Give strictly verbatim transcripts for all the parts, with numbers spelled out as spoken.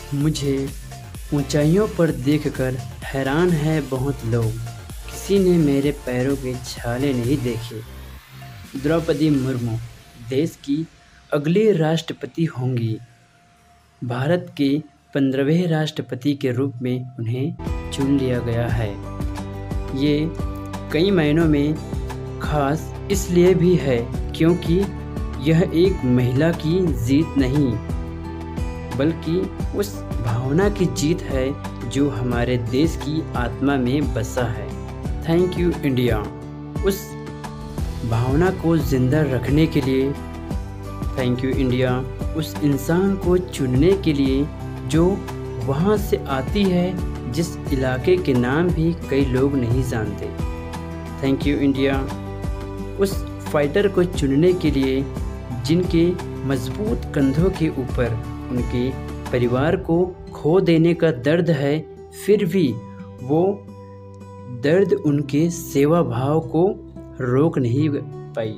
मुझे ऊंचाइयों पर देखकर हैरान है बहुत लोग, किसी ने मेरे पैरों के छाले नहीं देखे। द्रौपदी मुर्मू देश की अगली राष्ट्रपति होंगी। भारत के पंद्रहवें राष्ट्रपति के रूप में उन्हें चुन लिया गया है। ये कई मायनों में खास इसलिए भी है क्योंकि यह एक महिला की जीत नहीं, बल्कि उस भावना की जीत है जो हमारे देश की आत्मा में बसा है। Thank you India. उस भावना को जिंदा रखने के लिए थैंक यू इंडिया। उस इंसान को चुनने के लिए जो वहाँ से आती है जिस इलाके के नाम भी कई लोग नहीं जानते। Thank you India. उस फाइटर को चुनने के लिए जिनके मजबूत कंधों के ऊपर उनके परिवार को खो देने का दर्द है, फिर भी वो दर्द उनके सेवा भाव को रोक नहीं पाई।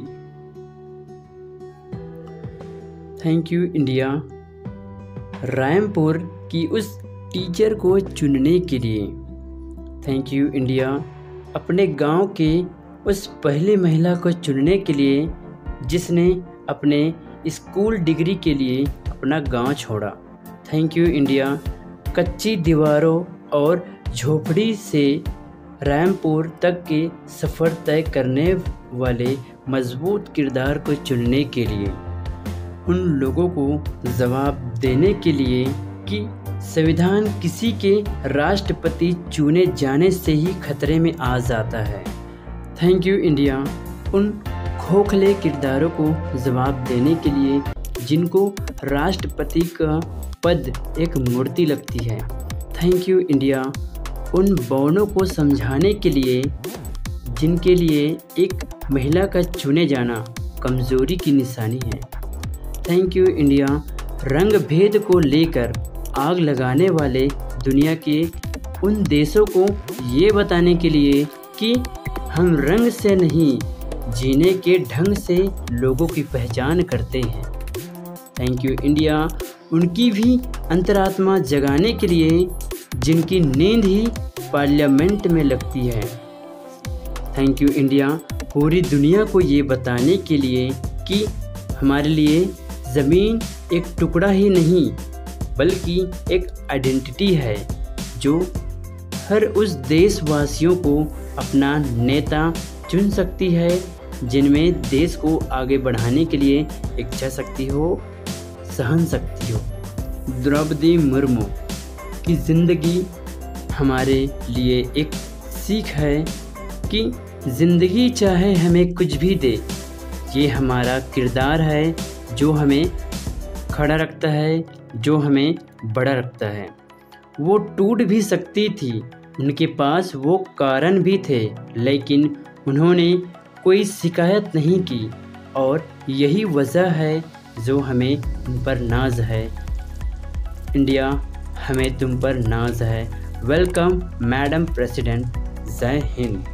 Thank you India. रायमपुर की उस टीचर को चुनने के लिए थैंक यू इंडिया। अपने गांव के उस पहली महिला को चुनने के लिए जिसने अपने स्कूल डिग्री के लिए अपना गांव छोड़ा। Thank you India. कच्ची दीवारों और झोपड़ी से रायमपुर तक के सफ़र तय करने वाले मजबूत किरदार को चुनने के लिए, उन लोगों को जवाब देने के लिए कि संविधान किसी के राष्ट्रपति चुने जाने से ही खतरे में आ जाता है। Thank you India. उन खोखले किरदारों को जवाब देने के लिए जिनको राष्ट्रपति का पद एक मूर्ति लगती है। Thank you India. उन बौनों को समझाने के लिए जिनके लिए एक महिला का चुने जाना कमज़ोरी की निशानी है। Thank you India. रंग भेद को लेकर आग लगाने वाले दुनिया के उन देशों को ये बताने के लिए कि हम रंग से नहीं, जीने के ढंग से लोगों की पहचान करते हैं। Thank you India. उनकी भी अंतरात्मा जगाने के लिए जिनकी नींद ही पार्लियामेंट में लगती है। Thank you India. पूरी दुनिया को ये बताने के लिए कि हमारे लिए ज़मीन एक टुकड़ा ही नहीं बल्कि एक आइडेंटिटी है जो हर उस देशवासियों को अपना नेता चुन सकती है जिनमें देश को आगे बढ़ाने के लिए इच्छा शक्ति हो, सहन शक्ति हो। द्रौपदी मुर्मू की ज़िंदगी हमारे लिए एक सीख है कि ज़िंदगी चाहे हमें कुछ भी दे, ये हमारा किरदार है जो हमें खड़ा रखता है, जो हमें बड़ा रखता है। वो टूट भी सकती थी, उनके पास वो कारण भी थे, लेकिन उन्होंने कोई शिकायत नहीं की और यही वजह है जो हमें उन पर नाज है। इंडिया, हमें तुम पर नाज है। Welcome madam president. जय हिंद।